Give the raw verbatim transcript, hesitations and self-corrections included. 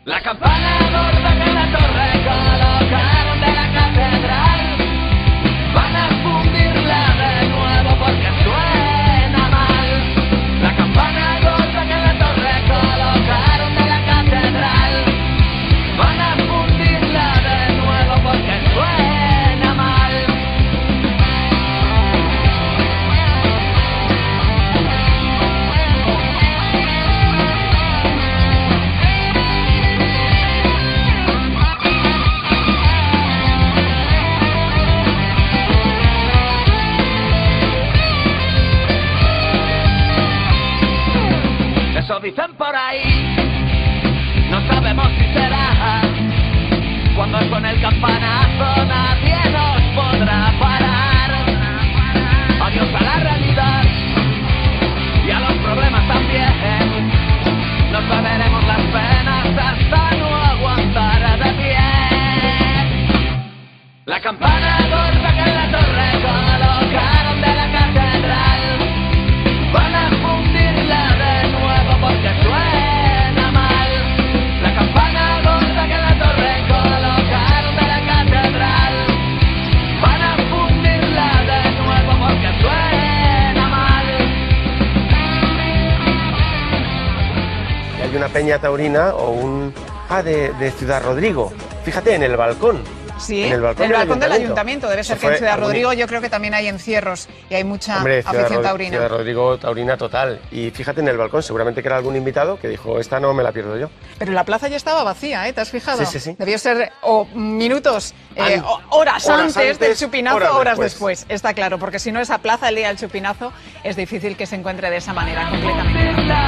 La campana gorda que en la torre colocaron de la catedral, van a fundirla de nuevo porque suena mal. La campana gorda que en la torre colocaron de la catedral, van a fundirla de nuevo porque suena mal. Eso dicen por ahí, no sabemos si será. Cuando suene el campanazo nadie nos podrá parar. Adiós a la realidad y a los problemas también. Nos beberemos las penas hasta no aguantar de pie. La campana gorda que en la torre colocaron de la catedral, van a fundirla de nuevo porque suena mal. La campana gorda que en la torre colocaron de la catedral, van a fundirla de nuevo porque suena mal. Hay una peña taurina o un... Ah, de, de Ciudad Rodrigo. Fíjate, en el balcón. Sí, en el balcón, el del, balcón ayuntamiento. del ayuntamiento. Debe ser Eso que en fue Ciudad algo Rodrigo bonito. yo creo que también hay encierros y hay mucha Hombre, Ciudad afición Rod- taurina. Ciudad Rodrigo taurina total. Y fíjate en el balcón, seguramente que era algún invitado que dijo, esta no me la pierdo yo. Pero la plaza ya estaba vacía, ¿eh? ¿Te has fijado? Sí, sí, sí. Debió ser o minutos, eh, An- o- horas, horas antes, antes, del chupinazo, horas horas, después. después. Está claro, porque si no esa plaza el día del chupinazo es difícil que se encuentre de esa manera completamente. La